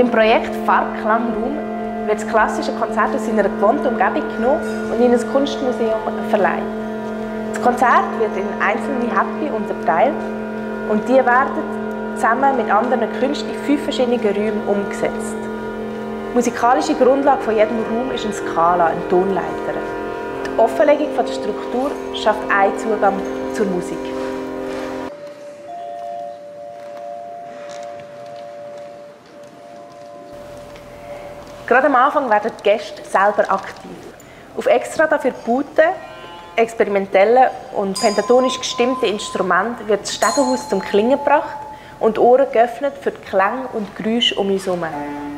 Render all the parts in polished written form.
Beim Projekt Farb, Klang, Raum wird das klassische Konzert aus seiner gewohnten Umgebung genommen und in ein Kunstmuseum verleiht. Das Konzert wird in einzelne Häppchen unterteilt und die werden zusammen mit anderen Künsten in 5 verschiedenen Räumen umgesetzt. Die musikalische Grundlage von jedem Raum ist eine Skala, eine Tonleiter. Die Offenlegung der Struktur schafft einen Zugang zur Musik. Gerade am Anfang werden die Gäste selber aktiv. Auf extra dafür gebauten, experimentellen und pentatonisch gestimmten Instrumenten wird das Stegenhaus zum Klingen gebracht und die Ohren geöffnet für die Klänge und Geräusche um uns herum.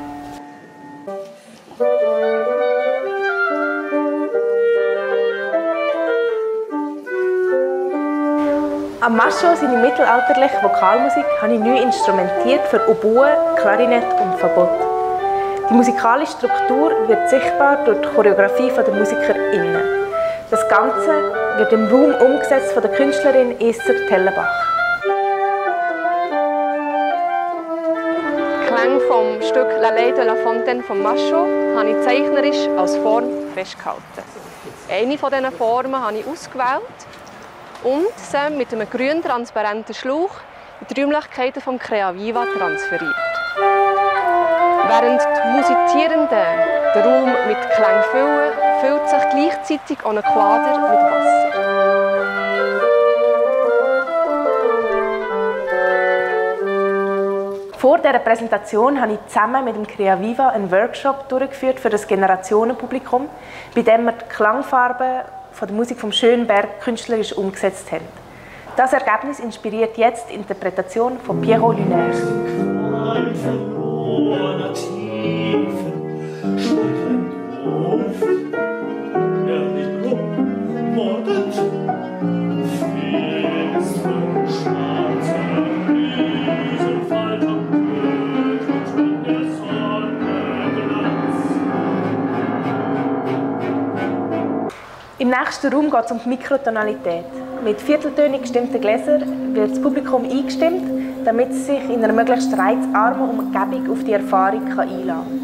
Am Mascho, seine mittelalterliche Vokalmusik, habe ich neu instrumentiert für Oboe, Klarinett und Fagott. Die musikalische Struktur wird sichtbar durch die Choreografie der MusikerInnen. Das Ganze wird im Raum umgesetzt von der Künstlerin Esther Tellenbach. Die Klänge vom Stück «L'Allée de la Fontaine» von Mascho habe ich zeichnerisch als Form festgehalten. Eine von diesen Formen habe ich ausgewählt und sie mit einem grün transparenten Schlauch in die Räumlichkeiten des Crea Viva transferiert. Während die Musizierenden den Raum mit Klang füllen, füllt sich gleichzeitig auch ein Quader mit Wasser. Vor dieser Präsentation habe ich zusammen mit dem Crea Viva einen Workshop durchgeführt für das Generationenpublikum, bei dem wir die Klangfarben von der Musik vom Schönberg künstlerisch umgesetzt haben. Das Ergebnis inspiriert jetzt die Interpretation von Pierrot Lunaire. Im nächsten Raum geht es um die Mikrotonalität. Mit vierteltönig gestimmten Gläsern wird das Publikum eingestimmt, damit es sich in einer möglichst reizarmen Umgebung auf die Erfahrung einlassen kann.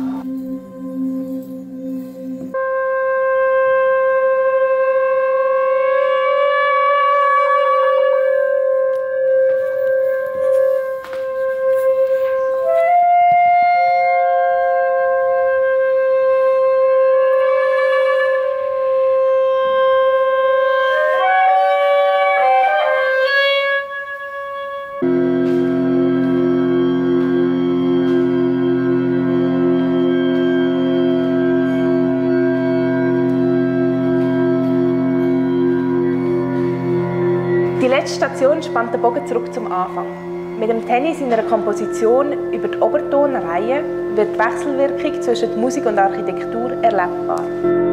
Die letzte Station spannt den Bogen zurück zum Anfang. Mit dem Tennis in einer Komposition über die Obertonreihe wird die Wechselwirkung zwischen Musik und Architektur erlebbar.